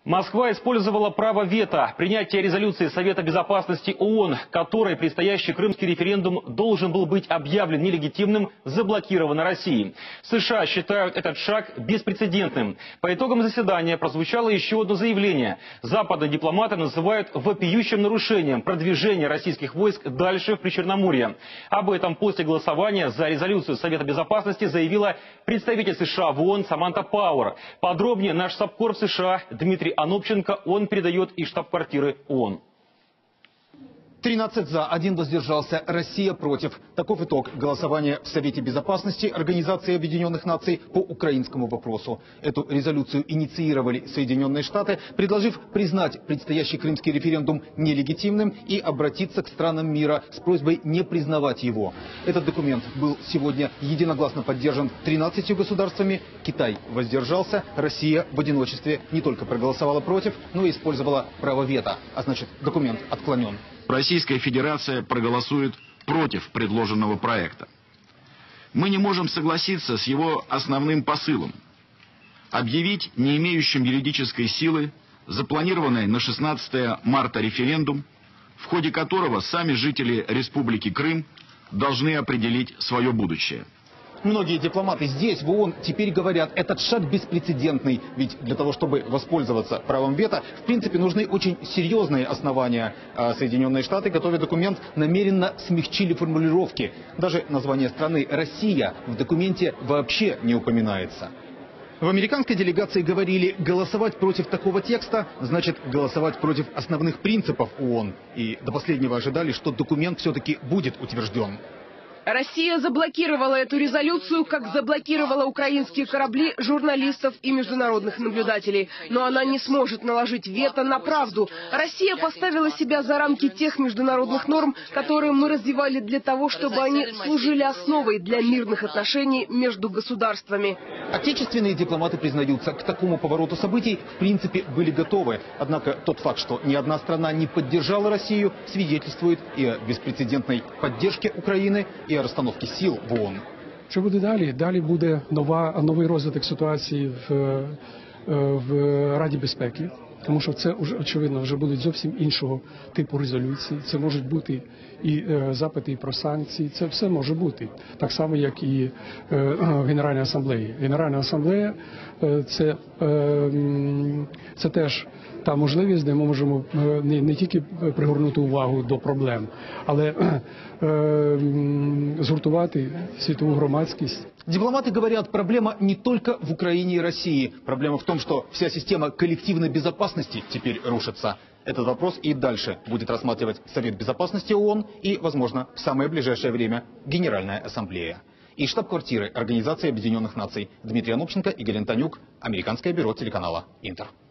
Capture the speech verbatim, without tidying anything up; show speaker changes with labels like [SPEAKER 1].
[SPEAKER 1] Москва использовала право вето. Принятие резолюции Совета Безопасности ООН, которой предстоящий крымский референдум должен был быть объявлен нелегитимным, заблокировано Россией. США считают этот шаг беспрецедентным. По итогам заседания прозвучало еще одно заявление. Западные дипломаты называют вопиющим нарушением продвижение российских войск дальше в Причерноморье. Об этом после голосования за резолюцию Совета Безопасности заявила представитель США в ООН Саманта Пауэр. Подробнее наш САПКОР в США Дмитрий Анопченко, он передает из штаб-квартиры ООН.
[SPEAKER 2] тринадцать за, один воздержался. Россия против. Таков итог голосования в Совете Безопасности Организации Объединенных Наций по украинскому вопросу. Эту резолюцию инициировали Соединенные Штаты, предложив признать предстоящий крымский референдум нелегитимным и обратиться к странам мира с просьбой не признавать его. Этот документ был сегодня единогласно поддержан тринадцатью государствами. Китай воздержался. Россия в одиночестве не только проголосовала против, но и использовала право вето. А значит, документ отклонен.
[SPEAKER 3] Российская Федерация проголосует против предложенного проекта. Мы не можем согласиться с его основным посылом – объявить не имеющим юридической силы запланированный на шестнадцатое марта референдум, в ходе которого сами жители Республики Крым должны определить свое будущее.
[SPEAKER 2] Многие дипломаты здесь, в ООН, теперь говорят, этот шаг беспрецедентный. Ведь для того, чтобы воспользоваться правом вето, в принципе, нужны очень серьезные основания. А Соединенные Штаты, готовя документ, намеренно смягчили формулировки. Даже название страны «Россия» в документе вообще не упоминается. В американской делегации говорили, голосовать против такого текста значит голосовать против основных принципов ООН. И до последнего ожидали, что документ все-таки будет утвержден.
[SPEAKER 4] Россия заблокировала эту резолюцию, как заблокировала украинские корабли, журналистов и международных наблюдателей. Но она не сможет наложить вето на правду. Россия поставила себя за рамки тех международных норм, которые мы развивали для того, чтобы они служили основой для мирных отношений между государствами.
[SPEAKER 2] Отечественные дипломаты признаются, к такому повороту событий в принципе были готовы. Однако тот факт, что ни одна страна не поддержала Россию, свидетельствует и о беспрецедентной поддержке Украины, и о розстановці сил в ООН.
[SPEAKER 5] Що буде далі? Далі буде нова, новий розвиток ситуації в, в Раді безпеки, тому що це, очевидно, вже будуть зовсім іншого типу резолюції. Це можуть бути і е, запити і про санкції, це все може бути. Так само, як і е, в Генеральній асамблеї. Генеральна асамблея е, це, е, це теж та можливість, де ми можемо не, не тільки пригорнути увагу до проблем, але е, згуртувати світову громадськість.
[SPEAKER 2] Дипломаты говорят, проблема не только в Украине и России. Проблема в том, что вся система коллективной безопасности теперь рушится. Этот вопрос и дальше будет рассматривать Совет Безопасности ООН и, возможно, в самое ближайшее время Генеральная Ассамблея. Из штаб-квартиры Организации Объединенных Наций Дмитрий Анопченко и Галина Танюк, Американское бюро телеканала Интер.